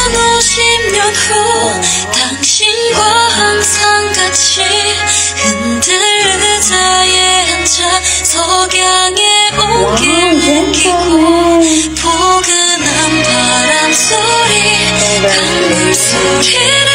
50년 후 당신과 항상 같이 흔들 의자에 앉아 석양의 온기를 느끼고 포근한 바람 소리 강물 소리를